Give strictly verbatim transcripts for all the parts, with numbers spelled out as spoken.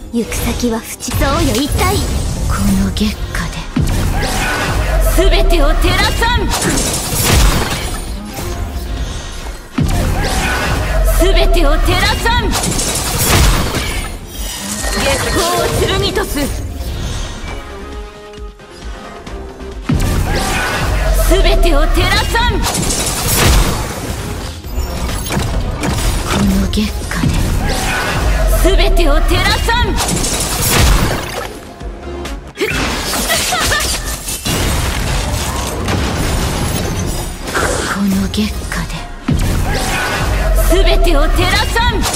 行く先は淵そうよ一体。 この月下で全てを照らさん。全てを照らさん。月光を剣とす。全てを照らさん。 この月下で全てを照らさん。 この月下で全てを照らさん。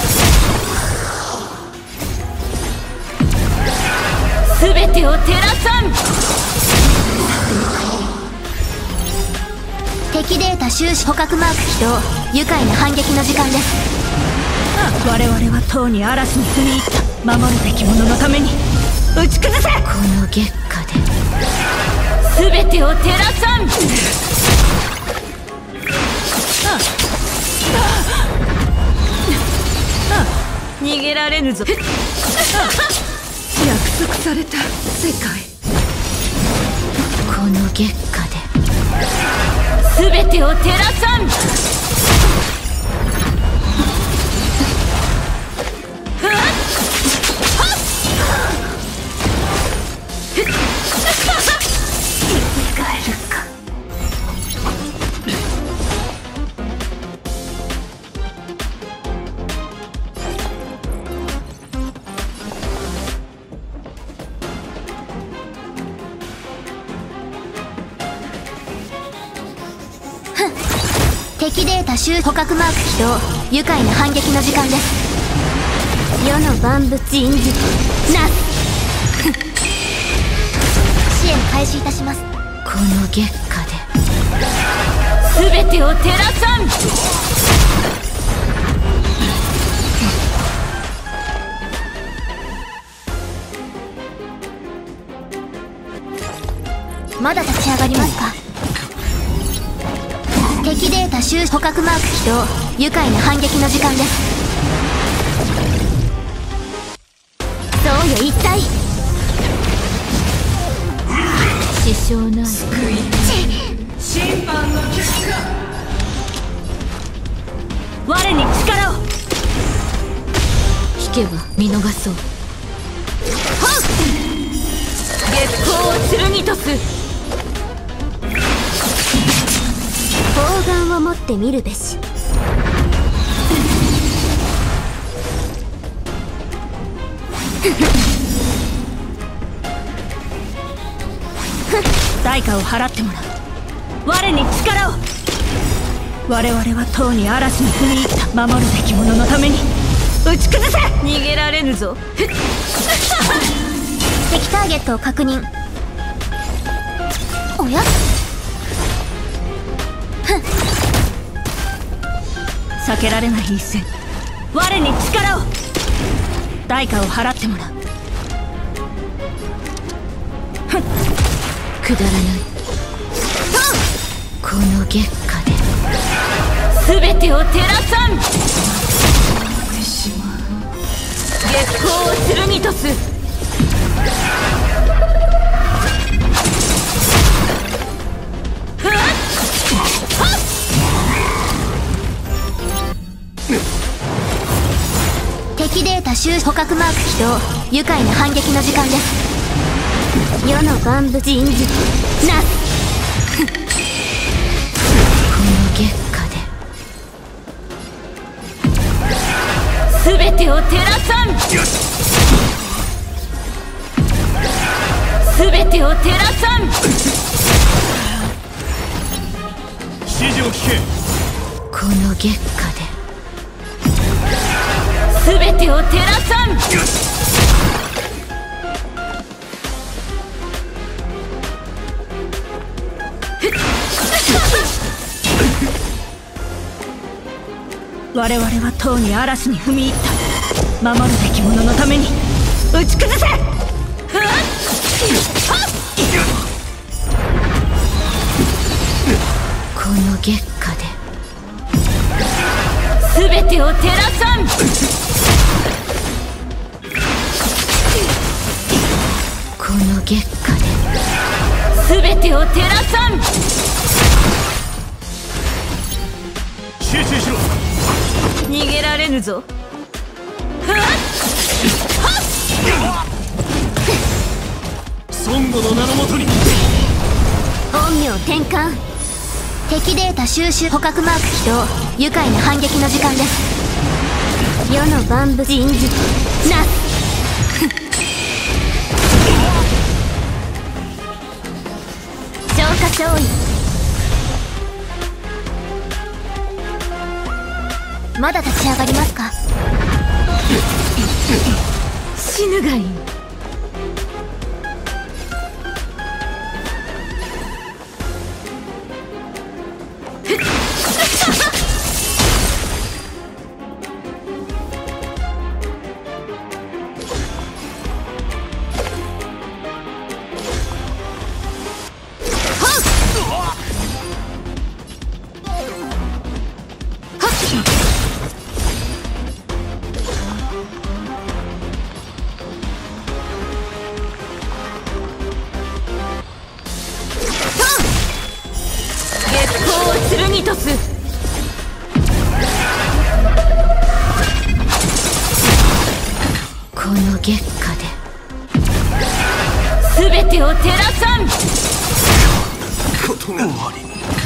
全てを照らさん。 敵データ収支捕獲マーク起動。愉快な反撃の時間です。 我々はとうに嵐に踏み入った。守るべき者のために打ち崩せ。この月下で全てを照らさん。逃げられぬぞ。約束された世界。 この月下で全てを照らさん。 敵データ収捕獲マーク起動。愉快な反撃の時間です。世の万物陰術なす支援開始いたします。 この月下で全てを照らさん。 まだ立ち上がりますか。敵データ収捕獲マーク起動。愉快な反撃の時間です。そうよ一体。 支障ない。 審判の結果。我に力を。 引けば見逃そう。 月光を剣とす。 砲丸を持ってみるべし。 代価を払ってもらう。我に力を。我々はとうに嵐に踏み入った。守るべき者のために打ち崩せ。逃げられぬぞ。 敵ターゲットを確認。おや避けられない一戦。我に力を。代価を払ってもらう。 くだらない。この月下で全てを照らさん。月光を剣とす。 敵データ収捕獲マーク起動。愉快な反撃の時間です。世の万物陰術なすこの月下で全てを照らさん。全てを照らさん。 指示を聞け。 この月下で全てを照らさん。我々はとうに嵐に踏み入った。守るべき者のために打ち崩せ。 この月下で全てを照らさん。 月下で全てを照らさん。 集中しろ。 逃げられぬぞ。 孫悟の名のもとに。 陰陽転換。敵データ収集。捕獲マーク起動。愉快な反撃の時間です。世の万物人事なす。消化勝利。まだ立ち上がりますか。 死ぬがいい。剣とす。 この月下で全てを照らさん。 ことが終わり。